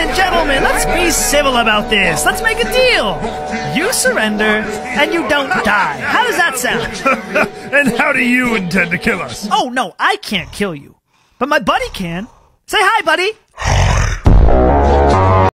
and gentlemen, let's be civil about this. Let's make a deal. You surrender, and you don't die. How does that sound? And how do you intend to kill us? Oh, no, I can't kill you. But my buddy can. Say hi, buddy.